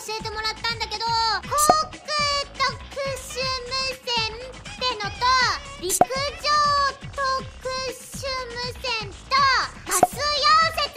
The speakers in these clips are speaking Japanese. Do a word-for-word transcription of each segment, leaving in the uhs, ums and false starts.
えてもらったんだけど、航空特殊無線ってのと陸上特殊無線とバス溶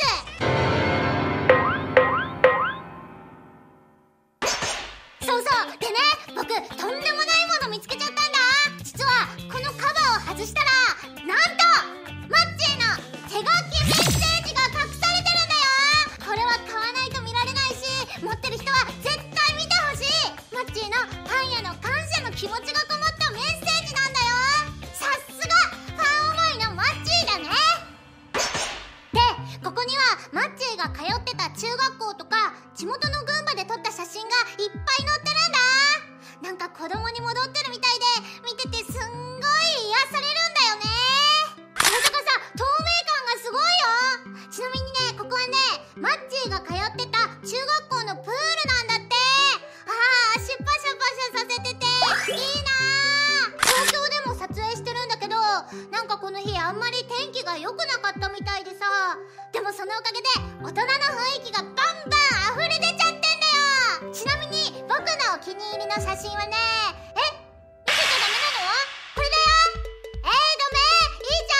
接。そうそうでね、僕とんでもないもの見つけちゃったんだ。実はこのカバーを外したら、なんとマッチーの手書きメッセージが隠されてるんだよ。これは買わないと見られないし、持ってる人は絶対見てほしい。マッチーのファンへの感謝の気持ちがこもったメッセージなんだよ。さすがファン思いのマッチーだね。で、ここにはマッチーが通ってた中学校とか地元の群馬で撮った写真がいっぱい載ってるんだ。なんか子供に戻ってるみたいで、見ててすんごい癒されるんだよね。それとかさ、透明感がすごいよ。ちなみにね、ここはね、マッチーが通ってた中学校のプールなんだって。あー、シュパシャパシャさせてていいなー。東京でも撮影してるんだけど、なんかこの日あんまり天気が良くなかったみたいでさ、でもそのおかげで大人の雰囲気がバンバン溢れ出ちゃってんだよ。ちなみに僕のお気に入りの写真はね、え、見せちゃダメなの？これだよ。えー、ダメ？いいじ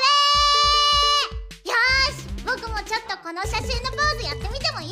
ゃん、これ。よーし、僕もちょっとこの写真のポーズやってみてもいい？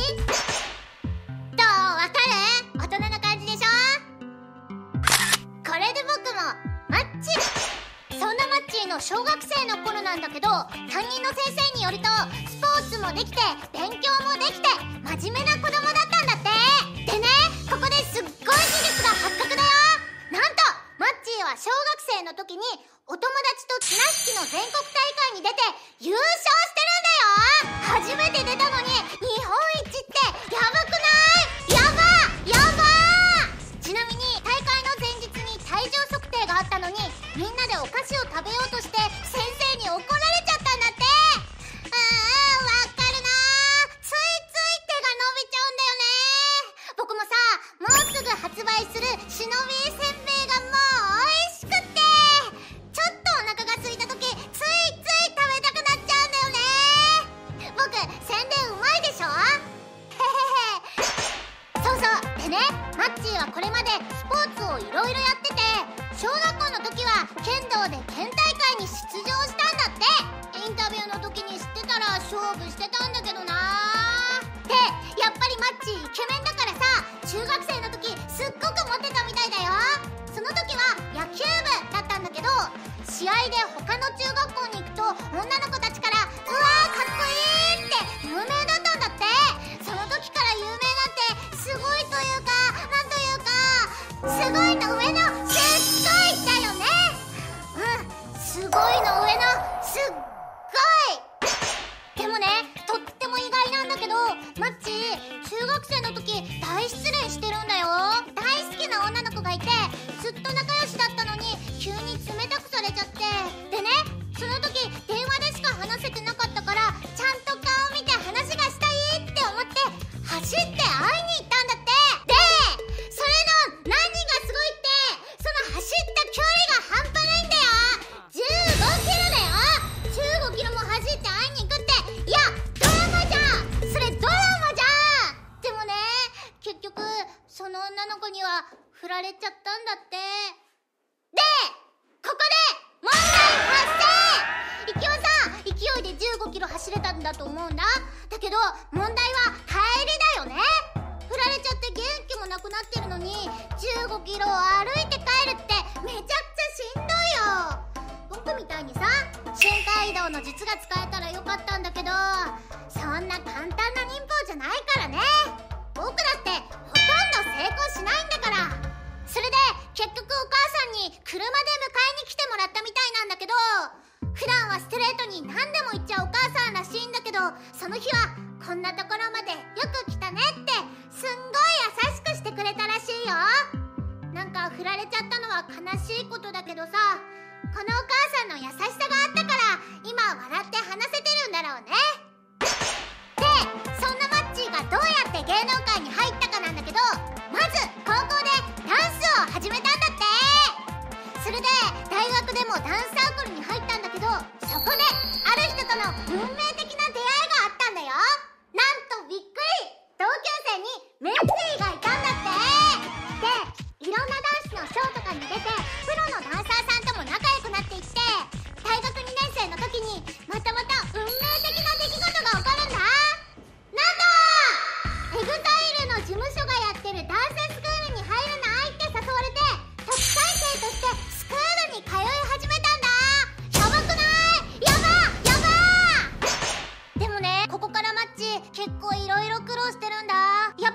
どう？わかる？大人な感じでしょ？これで僕もマッチ。そんなマッチーの小学生の頃なんだけど、担任の先生によると、スポーツもできて勉強もできて真面目な子供だったんだって。でね、ここですっごい事実が発覚だよ。なんとマッチーは小学生の時にお友達と綱引きの全国大会に出て優勝してるんだよ。初めて出たのに日本一ってやばくない？やばやばー。ちなみに大会の前日に体重測定があったのに、みんなでお菓子を食べようとして先生に怒られちゃったんだって。うーん、わかるなー。ついつい手が伸びちゃうんだよね。僕もさ、もうすぐ発売するシノビーせんべいがもう美味しくって、ちょっとお腹が空いた時ついつい食べたくなっちゃうんだよね。僕宣伝うまいでしょ。へへへ。そうそうでね、マッチーはこれまでスポーツをいろいろやってて、小学校の時は剣道で県大会に出場したんだって。インタビューの時に知ってたら勝負してたんだけどなー。で、やっぱりマッチーイケメンだからさ、中学生の時すっごくモテたみたいだよ。その時は野球部だったんだけど、試合で他の中学校に行くと女の子たちから「うわーかっこいい!」って有名だったんだって。その時から有名なんてすごいというか、なんというか、すごいの上のすっごいだよね。うん、すごいの上のすっごい。でもね、とっても意外なんだけど、マッチー中学生の時大失恋してるんだよ。大好きな女の子がいてずっと仲良しだったのに急に冷たくされちゃって、でね、その時電話でしか話せてなかったから、ちゃんと顔見て話がしたいって思って走って会いに行ったんだって。で、それの何がすごいって、その走った距離が半端ないんだよ。じゅうごキロだよ。じゅうごキロも走って会いに行くって、いやドラマじゃん。それドラマじゃん。でもね、結局その女の子には振られちゃったんだって。で、ここで問題発生。イキはさ、勢いでじゅうごキロ走れたんだと思うんだ。だけど問題は帰りだよね。振られちゃって元気もなくなってるのにじゅうごキロを歩いて帰るってめちゃくちゃしんどいよ。僕みたいにさ、瞬間移動の術が使えたらよかったんだけど、そんな簡単な忍法じゃないからね。僕だってほとんど成功しないんだから。それで結局お母さんに車で迎えに来てもらったみたいなんだけど、普段はストレートに何でも言っちゃうお母さんらしいんだけど、その日はこんなところまでよく来たねってすんごい優しくしてくれたらしいよ。なんか振られちゃったのは悲しいことだけどさ、このお母さんの優しさがあったから今笑って話せてるんだろうね。で、そんなマッチーがどうやって芸能界に入ったかなんだけど、まず高校でダンスを始めたんだって。それで大学でもダンスサークルに入ったんだけど、そこである人との運命的な出会いがあったんだよ。なんとびっくり、同級生にメッセー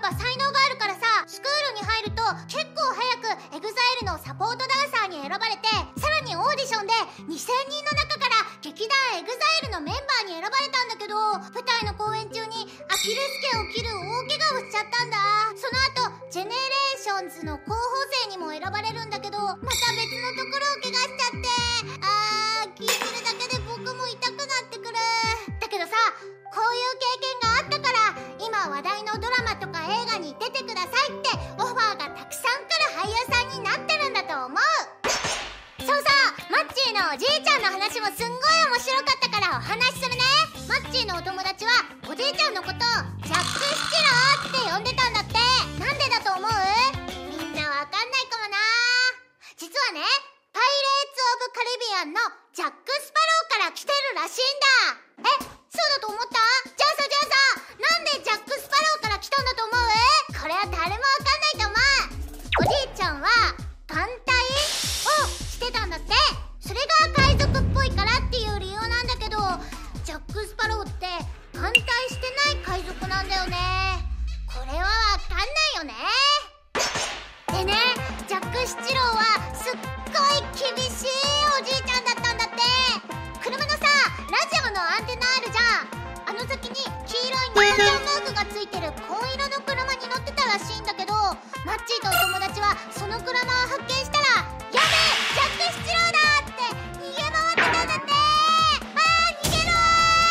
ぱ才能があるからさ、スクールに入ると結構早くエグザイルのサポートダンサーに選ばれて、さらにオーディションでにせんにんの中から劇団エグザイルのメンバーに選ばれたんだけど、舞台の公演中にアキレス腱を切る大怪我をしちゃったんだ。その後ジェネレーションズの候補生にも選ばれるんだけど、また別のところを怪我しちゃって、あー聞いてるだけで僕も痛くなってくる。だけどさ、こういう経験があったから今話題のドラマとか映画に出てくださいってオファーがたくさん来る俳優さんになってるんだと思う。そうさ、マッチーのおじいちゃんの話もすんごい面白かったからお話しするね。マッチーのお友達はおじいちゃんのことをジャック・スチローって呼んでたんだって。なんでだと思う？みんなわかんないかもな。実はね、パイレーツ・オブ・カリビアンのジャック・スパローから来てるらしいんだ。え、そうだと思った？じゃあさじゃあさ、なんでジャック・スパローから来たんだと思う？これは誰もわかんないと思う。おじいちゃんは眼帯をしてたんだって。それが海賊っぽいからっていう理由なんだけど、ジャック・スパローって眼帯してない海賊なんだよね。これはわかんないよね。でね、ジャック・シチローはすっごい厳しいおじいちゃんだったんだって。車のさ、ラジオのアンテナあるじゃん。あの先に黄色いニャーちゃんマークがついてる紺色の車に乗ってたらしいんだけど、マッチーとお友達はその車を発見したら、やべえ、ジャック・シチローだって逃げ回ってたんだって。あー、逃げろ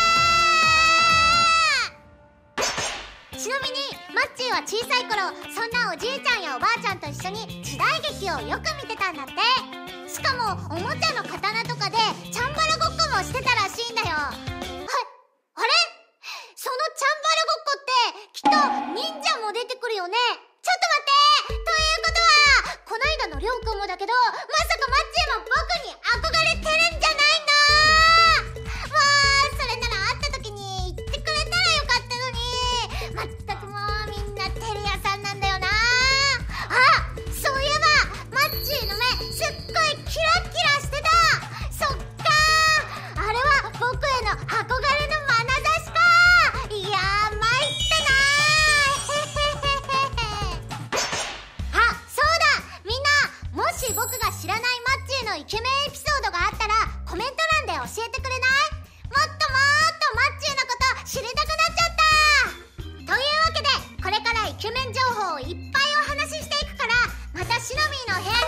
ー。ちなみにマッチーは小さい頃、そんなおじいちゃんやおばあちゃんと一緒に時代劇をよく見てたんだって。しかもおもちゃの刀とかでチャンバラごっこもしてたらしいんだよ。はい、あれ？そのチャンバラごっこってきっと忍者も出てくるよね。ちょっと待って！ということはこないだのりょうくんもだけど、まさかマッチーも僕に憧れてるんじゃないの？わー、それなら会った時に言ってくれたらよかったのに。まったくもうみんなテレ屋さんなんだよな。あ、そういえばマッチーの目すっごいキラキラしてた。そっかー、あれは僕への憧れの眼差しか。いやー、参ったなー。あ、そうだ、みんな、もし僕が知らないマッチーのイケメンエピソードがあったらコメント欄で教えてくれない？もっともーっとマッチーのこと知りたくなっちゃった。というわけで、これからイケメン情報をいっぱいお話ししていくから、またシノミーの部屋